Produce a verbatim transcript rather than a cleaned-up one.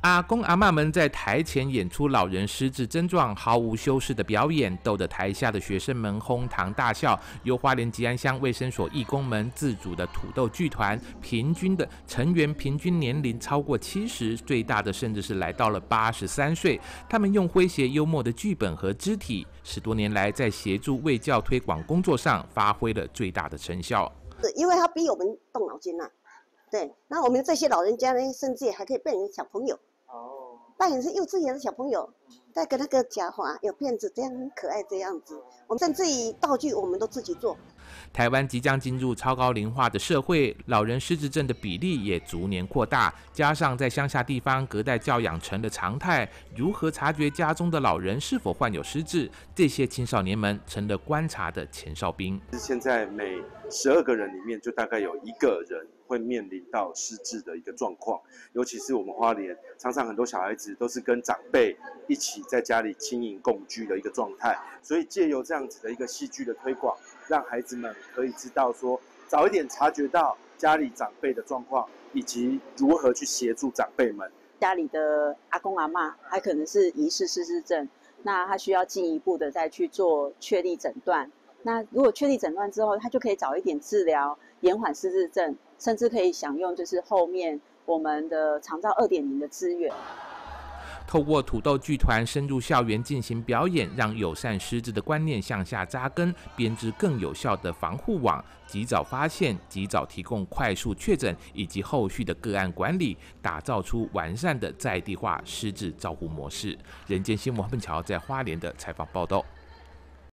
阿公阿嬷们在台前演出老人失智症状，毫无修饰的表演，逗得台下的学生们哄堂大笑。由花莲吉安乡卫生所义工们自主的土豆剧团，平均的成员平均年龄超过七十，最大的甚至是来到了八十三岁。他们用诙谐幽默的剧本和肢体，十多年来在协助卫教推广工作上发挥了最大的成效。 因为他逼我们动脑筋啊，对，那我们这些老人家呢，甚至还可以扮演小朋友。哦，扮演是幼稚园的小朋友，戴个那个假发，有辫子，这样很可爱这样子。我们甚至于道具我们都自己做。 台湾即将进入超高龄化的社会，老人失智症的比例也逐年扩大，加上在乡下地方隔代教养成了常态，如何察觉家中的老人是否患有失智？这些青少年们成了观察的前哨兵。 现在每十二个人里面，就大概有一个人会面临到失智的一个状况，尤其是我们花莲，常常很多小孩子都是跟长辈一起在家里亲邻共居的一个状态，所以借由这样子的一个戏剧的推广，让孩子们可以知道说，早一点察觉到家里长辈的状况，以及如何去协助长辈们。 家里的阿公阿嬷，他可能是疑似失智症，那他需要进一步的再去做确立诊断。那如果确立诊断之后，他就可以早一点治疗，延缓失智症，甚至可以享用就是后面我们的长照 二点零 的资源。 透过土豆剧团深入校园进行表演，让友善失智的观念向下扎根，编织更有效的防护网，及早发现、及早提供快速确诊以及后续的个案管理，打造出完善的在地化失智照护模式。人间新闻黄笨桥在花莲的采访报道。